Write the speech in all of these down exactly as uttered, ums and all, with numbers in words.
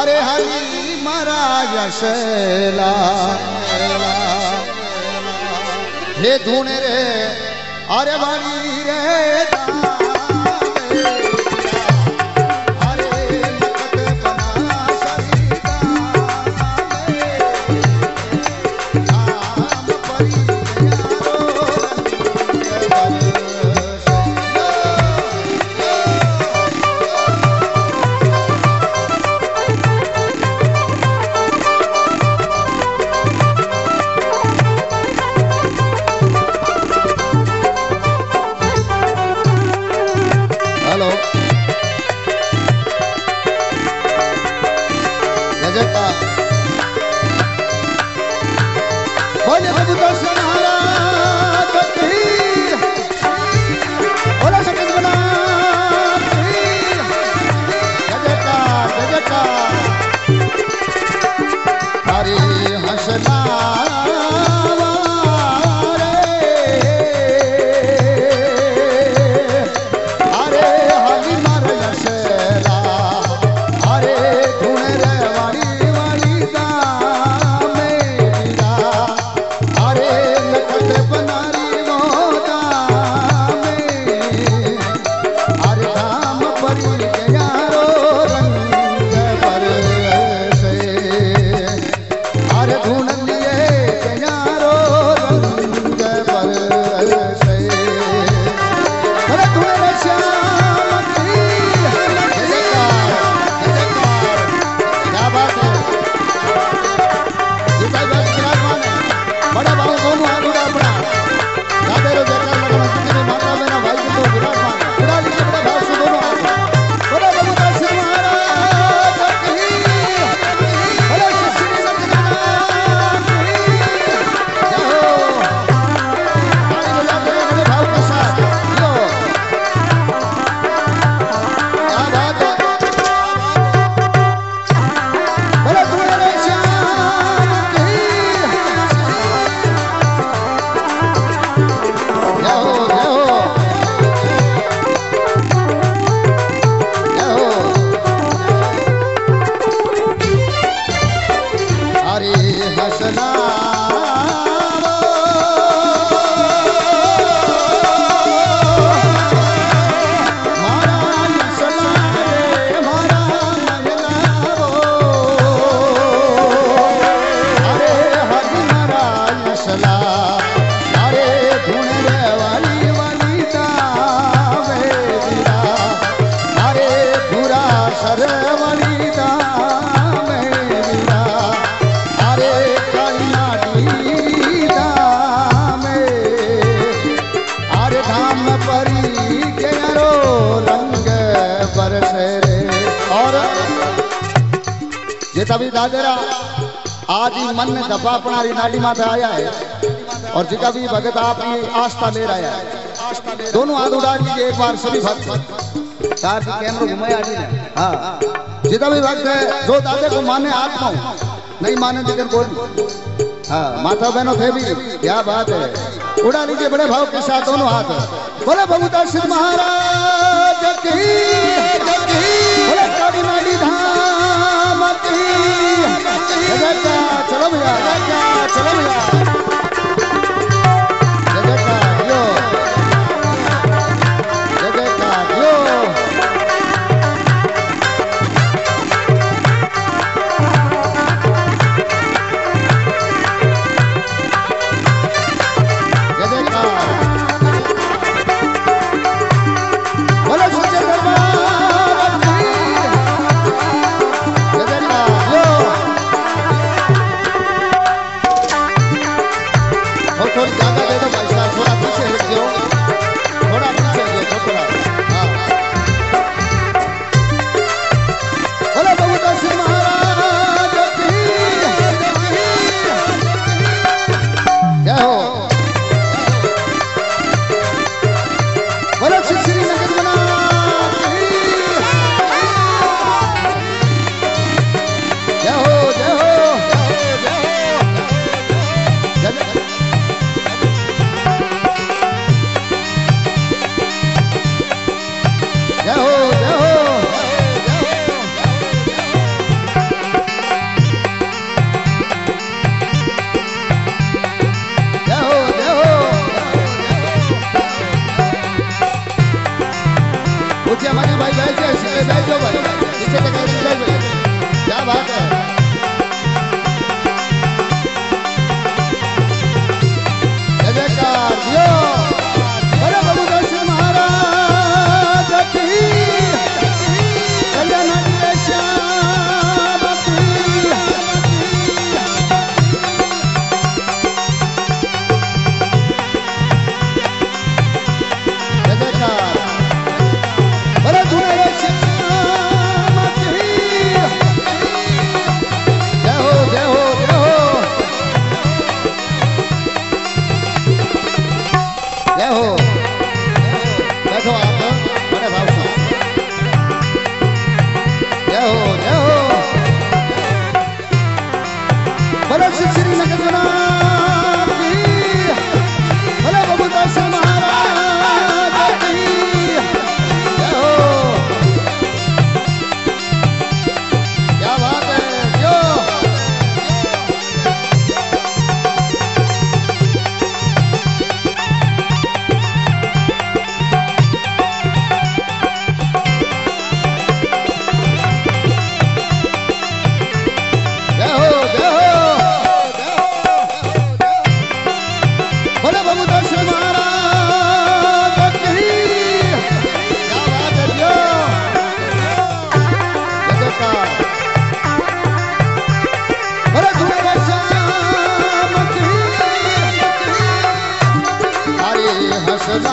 अरे हरी मारा यशला हे धुन रे अरे वाली रे तभी दादेरा आज ही मन में दफा अपना नाली माथे आया है और जिका भी भगत आपकी आस्था ले रहा है दोनों हाथ उड़ा लीजिए एक बार सभी भक्त कार की कैमरा घुमाया हाँ जितना भी भक्त है जो दादे को माने आत्मा नहीं माने जिधर बोल हाँ माता बहनों थे भी क्या बात है उड़ा लीजिए बड़े भाव के साथ दोनों हाथ बोले भगवता सिद्ध महाराज की बोले काली माली धाम की चलो भैया चलो भैया बोलो सच्चे दरबार पीछे हमारे भाई बैठ जाए, सीधे बैठ जाओ भाई, पीछे तक भाई, क्या बात है। जय जयकार दियो बोले बाबू दर्शन महाराज की, कल्याण श्याम की। जय जयकार बोले धुरे श्याम की। जय हो जय हो जय हो जय हो। बैठो आप बड़े भाव से। जय हो जय हो बोले श्री श्री नगरनाथ की, बोले बाबू दर्शन महाराज की। जय हो क्या बात है जो। जय हो जय हो बोले बाबू दर्शन महाराज की। क्या बात है जो। जय जयकार बोले धुरे श्याम की। हरे हंसना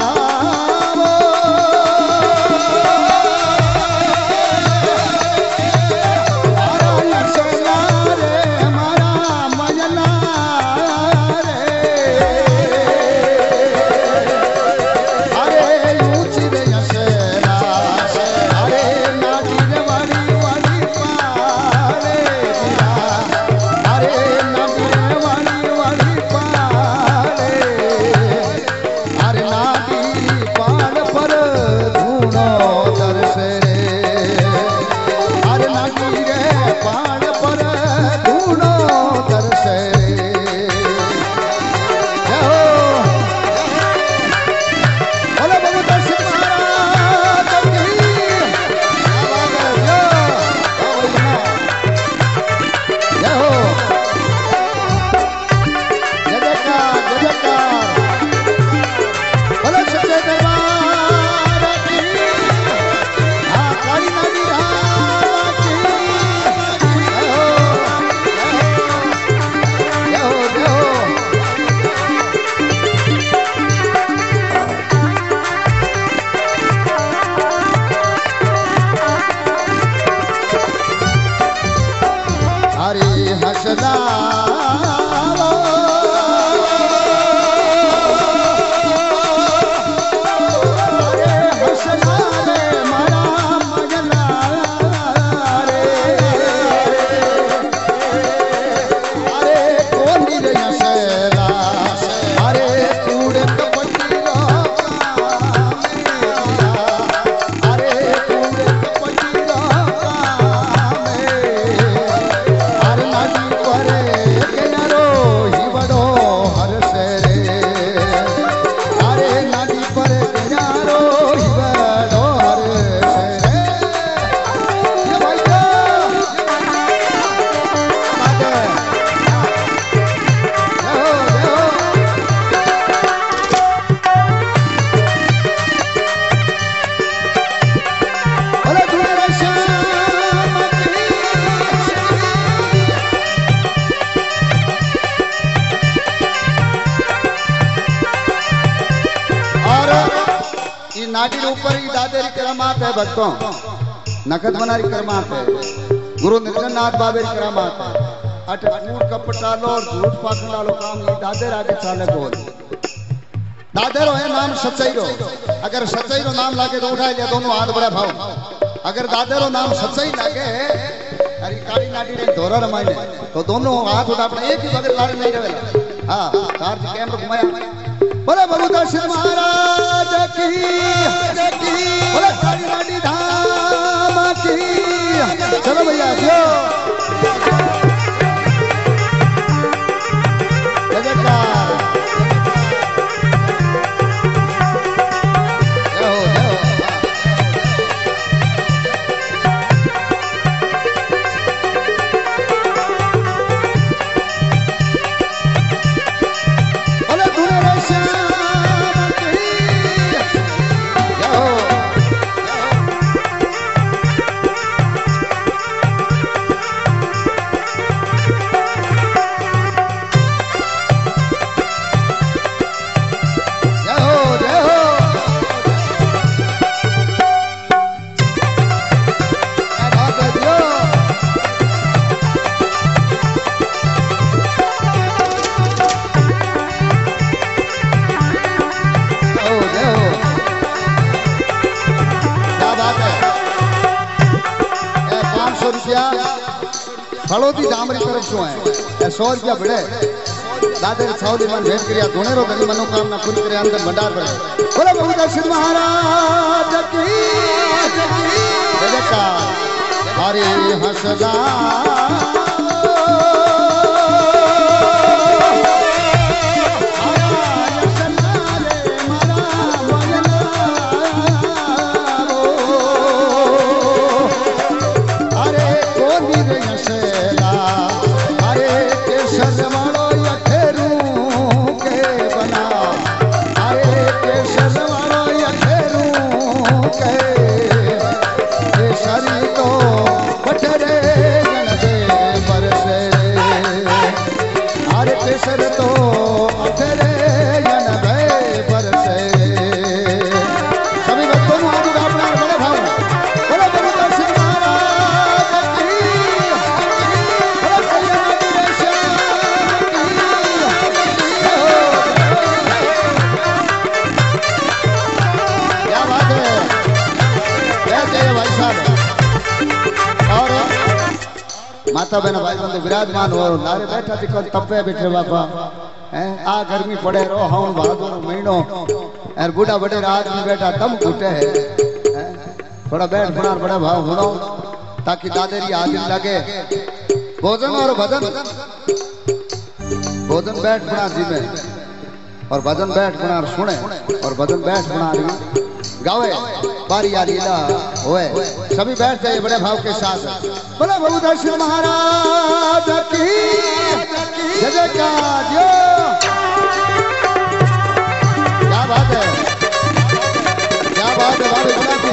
नागिन ऊपर ही दादेरी करामात है भक्तों, नखत बनारी करामात है, गुरु निर्जननाथ बाबे की करामात है। अट कूट कपट डालो और झूठ पाखंड डालो काम ये दादेर आगे चाले बोल। दादेरो है नाम सच्चाई रो, अगर सच्चाई रो नाम लागे तो उठा लिया दोनों हाथ बड़ा भाव। अगर दादेरो नाम सच्चाई लागे अरे काली नाटी ने धोरा रमाई तो दोनों हाथ उठा अपने एक ही बगल लाड़ नहीं रहेगा। हाँ कार कैमरा घुमाया बोले बाबू दर्शन महाराज की, बोले काली नाटी धाम की। चलो भैया जो रुपया फलोदी जामरी तरफ से है ए सौ रुपया बड़े दादे छावली मन भेंट करिया धुनेरो धनी मनोकामना पूरी करे अंदर भंडार पड़े बोले बाबू दर्शन महाराज की जयकार हरे हंसदा माता बहना भाई बंदे विराजमान हो नारे बैठा दिखो तपे बैठे बापा हैं आ गर्मी पड़े रो हाउन भादो महीनो और बूढ़ा बड़े रात में बैठा दम घुटे है थोड़ा बैठ बना बड़ा भाव सुनो ताकि दादेरी हाजिर लगे भोजन और भजन भोजन बैठ बना जी में और भजन बैठ बना सुने और भजन बैठ बना गावे बारी आ लीला होए सभी बैठ जाइए बड़े भाव के साथ बोले बाबू दर्शन महाराज की जयकार जो क्या बात है क्या बात है बाबू बना की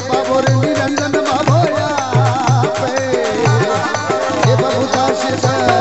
निरंजन बाबोया पे ये बाबू दास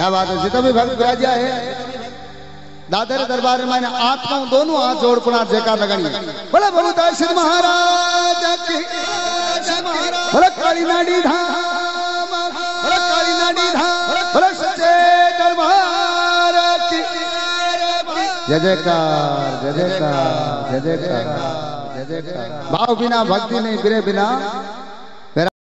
क्या बात है। जितना भी भक्त विराजा है दादर दरबार में मैंने आत्मा दोनों हाथ जोड़ पुना जयकार लगानी। बोला बबूता सिंह महाराज की, बोला काली नाडी धाम, बोला काली नाडी धाम, बोला सच्चे दरबार की जय जयकार, जय जयकार, जय जयकार, जय जयकार। भाव बिना भक्ति नहीं, बिरे बिना